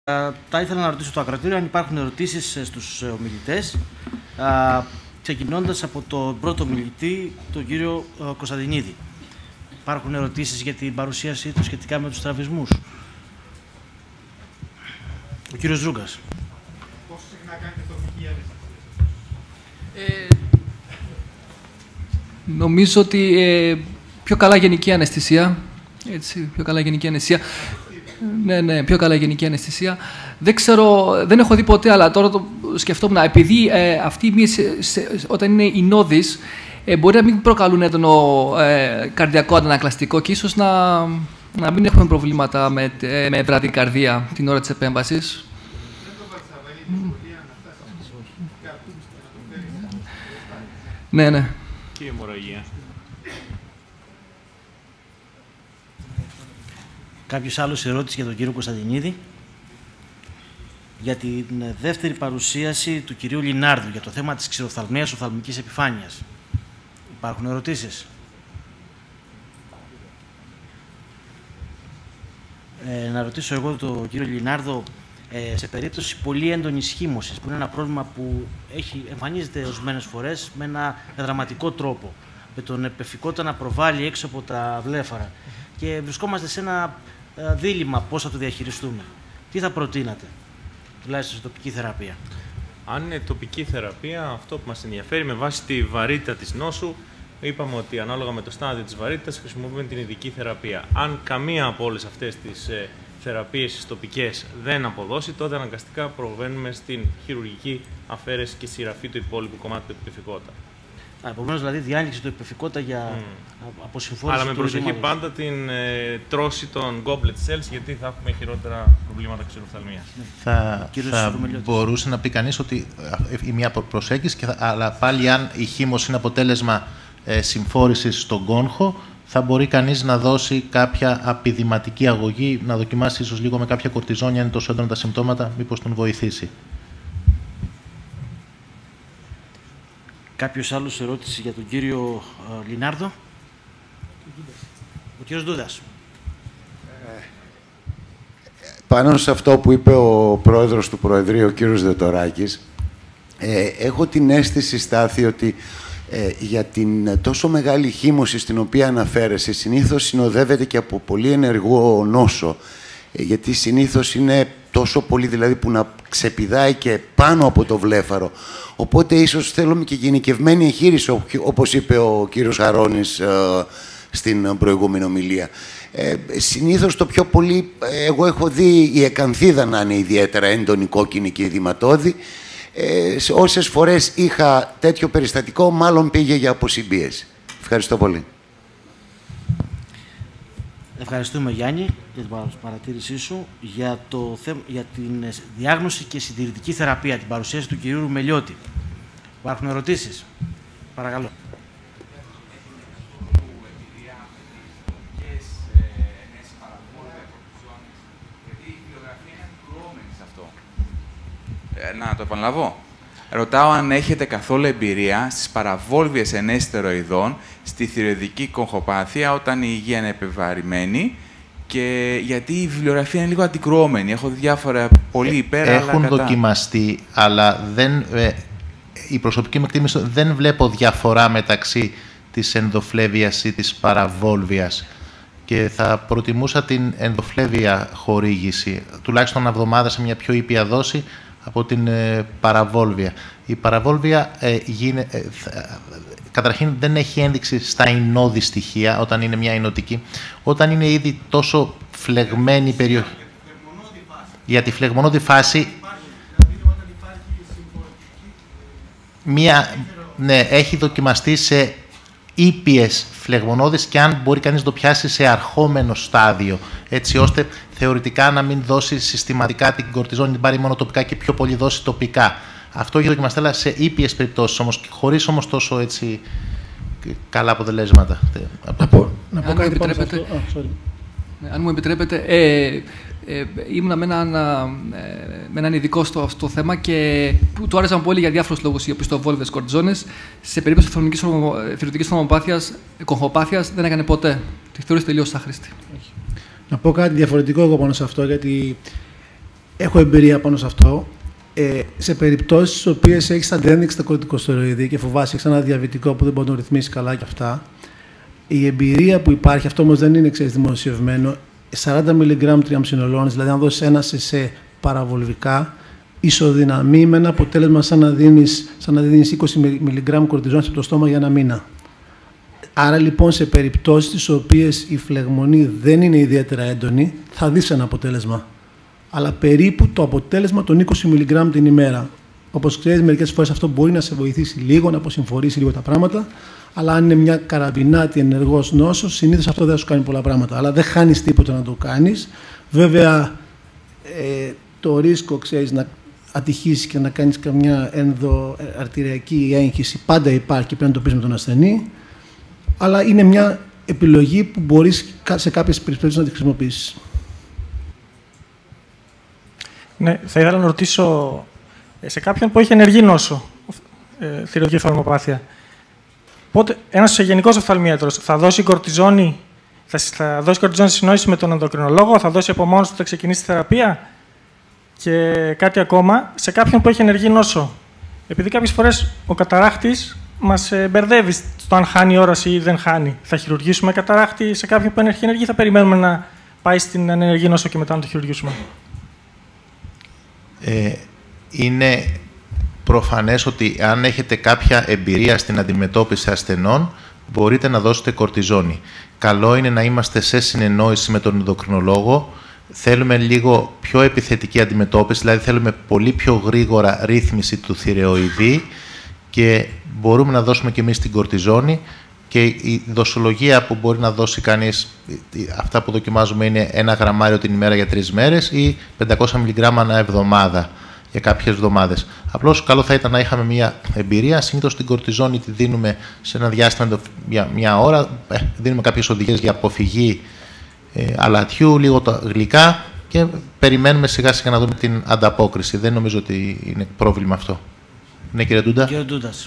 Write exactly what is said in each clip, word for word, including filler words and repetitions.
Θα ήθελα να ρωτήσω το ακροατήριο αν υπάρχουν ερωτήσεις στους ομιλητές, ξεκινώντας από τον πρώτο ομιλητή, τον κύριο Κωνσταντινίδη. Υπάρχουν ερωτήσεις για την παρουσίασή του σχετικά με τους τραυισμούς? Ο κύριος Ζούγκας. Πόσο συχνά κάνετε τοπική ένεση? Ε, νομίζω ότι ε, πιο καλά γενική αναισθησία. Έτσι, πιο καλά γενική αναισθησία. Ναι, ναι, πιο καλά γενική αναισθησία. Δεν ξέρω, δεν έχω δει ποτέ, αλλά τώρα το σκεφτόμουν. Επειδή ε, αυτή η μία, όταν είναι οι νόδεις, ε, μπορεί να μην προκαλούν έντονο ε, καρδιακό αντανακλαστικό και ίσως να, να μην έχουμε προβλήματα με, ε, με βραδικαρδία την ώρα της επέμβασης. Ναι, ναι. Και η αιμορραγία. Κάποιος άλλος ερώτηση για τον κύριο Κωνσταντινίδη? Για την δεύτερη παρουσίαση του κυρίου Λινάρδου για το θέμα της ξηροφθαλμίας οφθαλμικής επιφάνειας. Υπάρχουν ερωτήσεις? Ε, να ρωτήσω εγώ τον κύριο Λινάρδο, ε, σε περίπτωση πολύ έντονης χύμωσης, που είναι ένα πρόβλημα που έχει, εμφανίζεται ορισμένες φορές με ένα δραματικό τρόπο, με τον επεφικότητα να προβάλλει έξω από τα βλέφαρα, και βρισκόμαστε σε ένα ε, δίλημμα πώς θα το διαχειριστούμε. Τι θα προτείνατε, τουλάχιστον σε τοπική θεραπεία? Αν είναι τοπική θεραπεία, αυτό που μας ενδιαφέρει με βάση τη βαρύτητα της νόσου, είπαμε ότι ανάλογα με το στάδιο της βαρύτητας χρησιμοποιούμε την ειδική θεραπεία. Αν καμία από όλες αυτές τις ε, θεραπείες τοπικές δεν αποδώσει, τότε αναγκαστικά προβαίνουμε στην χειρουργική αφαίρεση και σειραφή του υπόλοιπου κομμάτι του επεφικότητα. Επομένως, δηλαδή, διάνοιξη του επεφικότητα για mm. αποσυμφόρηση. Αλλά με του προσοχή ρηγήματος. πάντα την ε, τρώση των goblet cells, γιατί θα έχουμε χειρότερα προβλήματα ξηροφθαλμίας. Θα, θα μπορούσε να πει κανείς ότι η μία προσέγγιση, και θα, αλλά πάλι αν η χύμωση είναι αποτέλεσμα ε, συμφόρησης στον κόγχο, θα μπορεί κανείς να δώσει κάποια απειδηματική αγωγή, να δοκιμάσει ίσως λίγο με κάποια κορτιζόνια, αν είναι τόσο έντονα τα συμπτώματα, μήπως τον βοηθήσει. Κάποιος άλλος ερώτηση για τον κύριο uh, Λινάρδο? Ο κύριος Δούδας. Ε, πάνω σε αυτό που είπε ο πρόεδρος του Προεδρείου, ο κύριος Δετοράκης, ε, έχω την αίσθηση, Στάθη, ότι ε, για την τόσο μεγάλη χύμωση στην οποία αναφέρεσαι, συνήθως συνοδεύεται και από πολύ ενεργό νόσο, ε, γιατί συνήθως είναι τόσο πολύ, δηλαδή, που να ξεπηδάει και πάνω από το βλέφαρο. Οπότε ίσως θέλουμε και γενικευμένη εγχείρηση, όπως είπε ο κύριος Χαρώνης ε, στην προηγούμενη ομιλία. Ε, συνήθως το πιο πολύ, εγώ έχω δει η εκανθίδα να είναι ιδιαίτερα έντονη, κόκκινη και ειδηματώδη. Ε, σε όσες φορές είχα τέτοιο περιστατικό, μάλλον πήγε για αποσυμπίεση. Ευχαριστώ πολύ. Ευχαριστούμε, Γιάννη, για την παρατήρησή σου. Για, το θέμα, για την διάγνωση και συντηρητική θεραπεία, την παρουσίαση του κυρίου Ρουμελιώτη. Υπάρχουν ερωτήσεις? Παρακαλώ. Να το επαναλαβώ. Ρωτάω αν έχετε καθόλου εμπειρία στις παραβόλβιες ενέσεις στεροειδών, στη θηροειδική κογχοπάθεια, όταν η υγεία είναι επιβαρημένη, και γιατί η βιβλιογραφία είναι λίγο αντικρουόμενη. Έχω διάφορα πολύ υπέρ, Έχουν αλλά κατά. δοκιμαστεί, αλλά δεν, ε, η προσωπική μου εκτίμηση, δεν βλέπω διαφορά μεταξύ της ενδοφλέβειας ή της παραβόλβιας. Και θα προτιμούσα την ενδοφλέβεια χορήγηση, τουλάχιστον ένα εβδομάδα σε μια πιο ήπια δόση, από την ε, παραβόλβια. Η παραβόλβια ε, γίνε, ε, θα, καταρχήν δεν έχει ένδειξη στα εινώδη στοιχεία, όταν είναι μια εινωτική. Όταν είναι ήδη τόσο φλεγμένη η περιοχή. Για τη φλεγμονώδη φάση, μια, ναι, έχει δοκιμαστεί σε ήπιες φλεγμονώδεις, και αν μπορεί κανείς να το πιάσει σε αρχόμενο στάδιο, έτσι ώστε θεωρητικά να μην δώσει συστηματικά την κορτιζόνη, την πάρει μόνο τοπικά και πιο πολύ δώσει τοπικά. Αυτό έχει δοκιμαστεί, αλλά σε ήπιες περιπτώσεις όμως, χωρίς όμως τόσο έτσι καλά αποτελέσματα. Να πω, να πω κάτι πάνω σε αυτό. Oh, αν μου επιτρέπετε, ε, ε, ήμουνα με έναν, ε, με έναν ειδικό στο, στο θέμα και που του άρεσαν πολύ για διάφορους λόγους οι οπισθοβόλβες κορτιζόνες. Σε περίπτωση θηροειδικής θερμοπάθειας, κογχοπάθειας, δεν έκανε ποτέ. Τη θεωρείς τελείως άχρηστη. Να πω κάτι διαφορετικό εγώ πάνω σε αυτό, γιατί έχω εμπειρία πάνω σε αυτό. Ε, σε περιπτώσεις στις οποίες έχεις αντένδειξη στα κορτικοστεροειδή και φοβάσαι, έχεις ένα διαβητικό που δεν μπορεί να το ρυθμίσει καλά και αυτά, η εμπειρία που υπάρχει, αυτό όμως δεν είναι ξέρεις, δημοσιευμένο, σαράντα μιλιγκράμμ τριαμψινολώνης, δηλαδή αν δώσεις ένα σε παραβολβικά, ισοδυναμεί με ένα αποτέλεσμα σαν να δίνεις, σαν να δίνεις είκοσι μιλιγκράμμ κορτιζόνης από το στόμα για ένα μήνα. Άρα λοιπόν σε περιπτώσεις στις οποίες η φλεγμονή δεν είναι ιδιαίτερα έντονη, θα δεις ένα αποτέλεσμα. Αλλά περίπου το αποτέλεσμα των είκοσι μιλιγκράμμ την ημέρα. Όπως ξέρεις, μερικές φορές αυτό μπορεί να σε βοηθήσει λίγο, να αποσυμφορήσει λίγο τα πράγματα, αλλά αν είναι μια καραμπινάτη ενεργός νόσος, συνήθως αυτό δεν θα σου κάνει πολλά πράγματα. Αλλά δεν χάνεις τίποτα να το κάνεις. Βέβαια, ε, το ρίσκο, ξέρεις, να ατυχήσεις και να κάνεις καμιά ενδοαρτηριακή έγχυση πάντα υπάρχει και πρέπει να το πεις με τον ασθενή. Αλλά είναι μια επιλογή που μπορείς σε κάποιες περιπτώσεις να τη χρησιμοποιήσεις. Ναι, θα ήθελα να ρωτήσω σε κάποιον που έχει ενεργή νόσο, ε, θηροειδική οφθαλμοπάθεια. Πότε ένας γενικός οφθαλμίατρος θα δώσει κορτιζόνη, θα, θα δώσει κορτιζόνη στη συνόηση με τον ενδοκρινολόγο, θα δώσει από μόνος του, θα ξεκινήσει τη θεραπεία. Και κάτι ακόμα, σε κάποιον που έχει ενεργή νόσο. Επειδή κάποιες φορές ο καταράχτης μας ε, μπερδεύει στο αν χάνει όραση ή δεν χάνει. Θα χειρουργήσουμε καταράχτη σε κάποιον που έχει ενεργή ή θα περιμένουμε να πάει στην ενεργή νόσο και μετά να το χειρουργήσουμε? Ε, είναι προφανές ότι αν έχετε κάποια εμπειρία στην αντιμετώπιση ασθενών, μπορείτε να δώσετε κορτιζόνη. Καλό είναι να είμαστε σε συνεννόηση με τον ενδοκρινολόγο. Θέλουμε λίγο πιο επιθετική αντιμετώπιση, δηλαδή θέλουμε πολύ πιο γρήγορα ρύθμιση του θηρεοειδή και μπορούμε να δώσουμε και εμείς την κορτιζόνη. Και η δοσολογία που μπορεί να δώσει κανείς, αυτά που δοκιμάζουμε είναι ένα γραμμάριο την ημέρα για τρεις μέρες ή πεντακόσια μιλιγκράμμα ανά εβδομάδα για κάποιες εβδομάδες. Απλώς καλό θα ήταν να είχαμε μια εμπειρία. Συνήθως την κορτιζόνη τη δίνουμε σε ένα διάστημα για μια ώρα. Ε, δίνουμε κάποιες οδηγίες για αποφυγή ε, αλατιού, λίγο τα γλυκά και περιμένουμε σιγά σιγά να δούμε την ανταπόκριση. Δεν νομίζω ότι είναι πρόβλημα αυτό. Ναι, κύριε Ντούντα. Κύριε Ντούντας.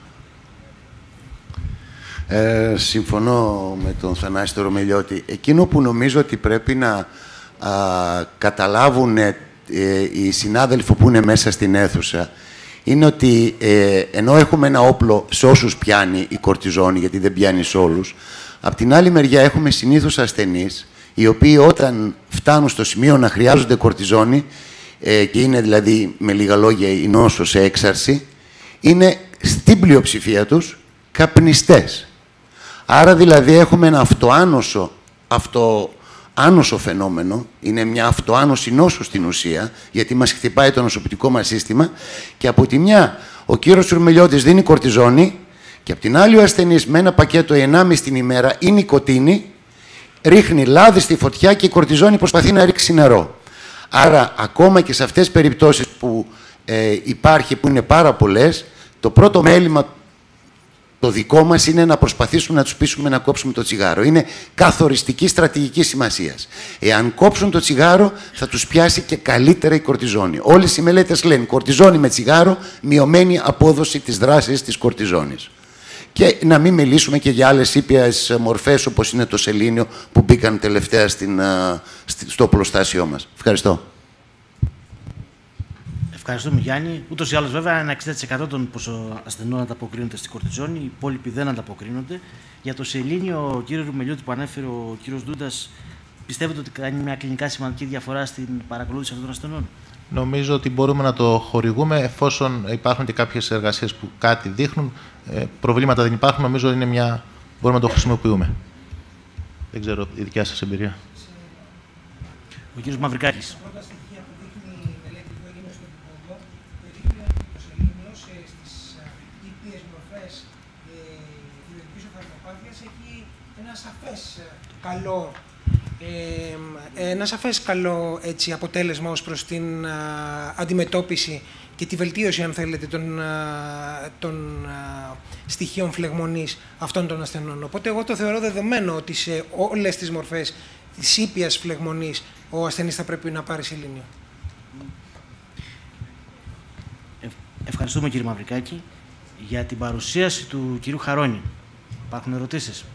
Ε, συμφωνώ με τον Θανάση Ρωμελιώτη. Εκείνο που νομίζω ότι πρέπει να α, καταλάβουν ε, οι συνάδελφοι που είναι μέσα στην αίθουσα είναι ότι ε, ενώ έχουμε ένα όπλο σε όσους πιάνει η κορτιζόνη, γιατί δεν πιάνει σε όλους, απ' την άλλη μεριά έχουμε συνήθως ασθενείς οι οποίοι όταν φτάνουν στο σημείο να χρειάζονται κορτιζόνη ε, και είναι δηλαδή με λίγα λόγια η νόσο σε έξαρση, είναι στην πλειοψηφία τους καπνιστές. Άρα δηλαδή έχουμε ένα αυτοάνωσο, αυτοάνωσο φαινόμενο, είναι μια αυτοάνωση νόσου στην ουσία, γιατί μας χτυπάει το νοσοποιητικό μας σύστημα και από τη μια ο κύριος Ουρμελιώτης δίνει κορτιζόνη και από την άλλη ο ασθενής με ένα πακέτο ενάμιση την ημέρα ή νικοτίνη ρίχνει λάδι στη φωτιά και η κορτιζόνη προσπαθεί να ρίξει νερό. Άρα ακόμα και σε αυτές τις περιπτώσεις που ε, υπάρχει, που είναι πάρα πολλές, το πρώτο μέλημα το δικό μας είναι να προσπαθήσουμε να τους πείσουμε να κόψουμε το τσιγάρο. Είναι καθοριστική στρατηγική σημασίας. Εάν κόψουν το τσιγάρο, θα τους πιάσει και καλύτερα η κορτιζόνη. Όλες οι μελέτες λένε κορτιζόνη με τσιγάρο, μειωμένη απόδοση της δράσης της κορτιζόνης. Και να μην μιλήσουμε και για άλλες ήπιες μορφές, όπως είναι το σελήνιο, που μπήκαν τελευταία στην, στο οπλοστάσιό μας. Ευχαριστώ. Ευχαριστούμε, Γιάννη. Ούτως ή άλλως, βέβαια, ένα εξήντα τοις εκατό των ασθενών ανταποκρίνονται στη κορτιζόνη, οι υπόλοιποι δεν ανταποκρίνονται. Για το σελήνιο, κύριο Ρουμελιώτη, που ανέφερε ο κύριος Ντούντας, πιστεύετε ότι κάνει μια κλινικά σημαντική διαφορά στην παρακολούθηση αυτών των ασθενών? Νομίζω ότι μπορούμε να το χορηγούμε εφόσον υπάρχουν και κάποιες εργασίες που κάτι δείχνουν. Ε, προβλήματα δεν υπάρχουν, νομίζω είναι μια... μπορούμε να το χρησιμοποιούμε. Δεν ξέρω η δικιά σας εμπειρία. Ο κύριος Μαυρικάκης. Καλό, ε, ένα σαφές καλό έτσι, αποτέλεσμα ως προς την α, αντιμετώπιση και τη βελτίωση, αν θέλετε, των, α, των α, στοιχείων φλεγμονής αυτών των ασθενών. Οπότε εγώ το θεωρώ δεδομένο ότι σε όλες τις μορφές της ήπιας φλεγμονής ο ασθενής θα πρέπει να πάρει σελήνιο. Ε, ευχαριστούμε, κύριε Μαυρικάκη, για την παρουσίαση του κυρίου Χαρόνη. Υπάρχουν ερωτήσεις?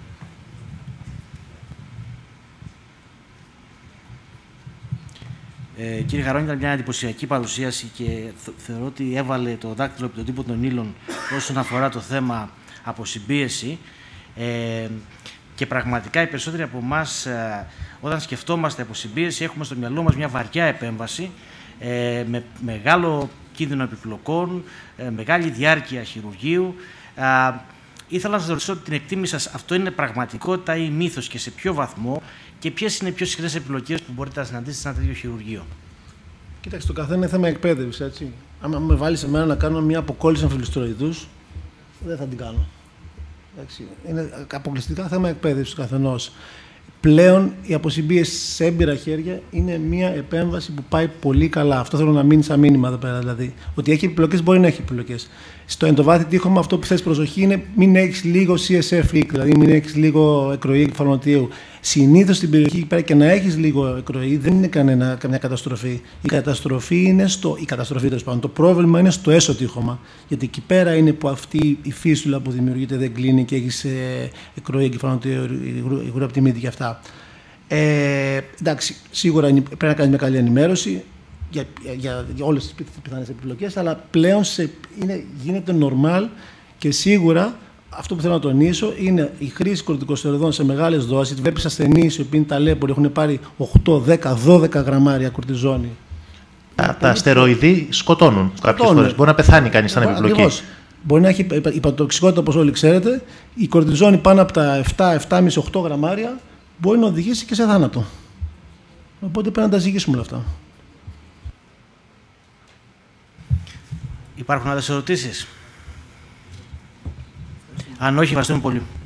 Ε, κύριε Γαρόνη, ήταν μια εντυπωσιακή παρουσίαση και θεωρώ ότι έβαλε το δάκτυλο επί τον τύπο των ύλων όσον αφορά το θέμα αποσυμπίεση. Ε, και πραγματικά οι περισσότεροι από εμάς, ε, όταν σκεφτόμαστε αποσυμπίεση, έχουμε στο μυαλό μας μια βαριά επέμβαση ε, με μεγάλο κίνδυνο επιπλοκών, ε, μεγάλη διάρκεια χειρουργείου. Ε, ήθελα να σας ρωτήσω την εκτίμηση σας, αυτό είναι πραγματικότητα ή μύθος και σε ποιο βαθμό, και ποιες είναι οι πιο συχνές επιλογές που μπορείτε να συναντήσετε σε ένα τέτοιο χειρουργείο? Κοίταξε, το καθένα είναι θέμα εκπαίδευση, έτσι. Αν με βάλει εμένα να κάνω μια αποκόλληση αμφιλοστηροειδούς, δεν θα την κάνω. Εντάξει. Είναι αποκλειστικά θέμα εκπαίδευση του καθενός. Πλέον η αποσυμπίεση σε έμπειρα χέρια είναι μια επέμβαση που πάει πολύ καλά. Αυτό θέλω να μείνει σαν μήνυμα εδώ πέρα. Δηλαδή, ότι έχει επιπλοκές, μπορεί να έχει επιπλοκές. Στο εντοβάθι τείχομα, αυτό που θες προσοχή είναι μην έχεις λίγο σι ες εφ leak, δηλαδή μην έχεις λίγο εκροή κεφαλονοτίου. Συνήθως στην περιοχή εκεί πέρα και να έχεις λίγο εκροή δεν είναι κανένα, καμιά καταστροφή. Η καταστροφή είναι στο. Η καταστροφή, τέλος πάντων. Το πρόβλημα είναι στο έσω τείχομα. Γιατί εκεί πέρα είναι που αυτή η φύσουλα που δημιουργείται δεν κλείνει και έχεις ε, εκροή κεφαλονοτίου, υγρού από τη μύτη και αυτά. Ε, εντάξει, σίγουρα πρέπει να κάνεις μια καλή ενημέρωση για, για, για όλες τις πιθανές επιπλοκές, αλλά πλέον σε, είναι, γίνεται normal και σίγουρα αυτό που θέλω να τονίσω είναι η χρήση κορτικοστεροειδών σε μεγάλες δόσεις. Βλέπεις ασθενείς οι οποίοι τα λέποροι έχουν πάρει οκτώ, δέκα, δώδεκα γραμμάρια κορτιζόνη. Τα, τα αστεροειδή σκοτώνουν κάποιες φορές. Μπορεί να πεθάνει κανείς σαν επιπλοκή. Ακριβώς. Μπορεί να έχει υπατοξικότητα, όπως όλοι ξέρετε. Η κορτιζόνη πάνω από τα επτά, επτά κόμμα πέντε, οκτώ γραμμάρια μπορεί να οδηγήσει και σε θάνατο. Οπότε πρέπει να τα ζυγίσουμε όλα αυτά. Υπάρχουν άλλες ερωτήσεις? Αν όχι, ευχαριστούμε πολύ.